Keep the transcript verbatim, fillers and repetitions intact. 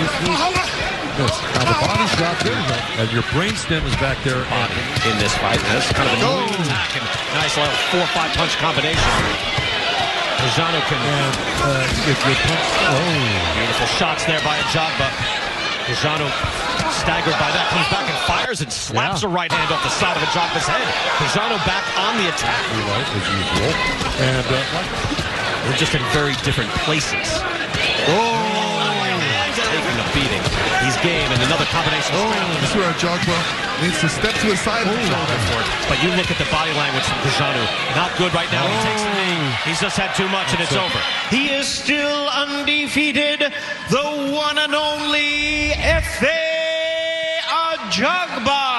This. Now the body shot there, and your brainstem is back there in this fight. That's kind of a new attack and nice little four or five punch combination. Cojanu can. And uh, if you punch, oh, beautiful shots there by Ajagba. Cojanu staggered by that, comes back and fires and slaps yeah. a right hand off the side of Ajagba's head. Cojanu back on the attack. Right, as usual. And uh, we're just in very different places. Oh. Taking a beating. He's game, and another combination. Oh, this is where Ajagba needs to step to his side. Oh. But you look at the body language from Cojanu. Not good right now. Oh. He takes a knee. He's just had too much, and it's over. He is still undefeated. The one and only Efe Ajagba.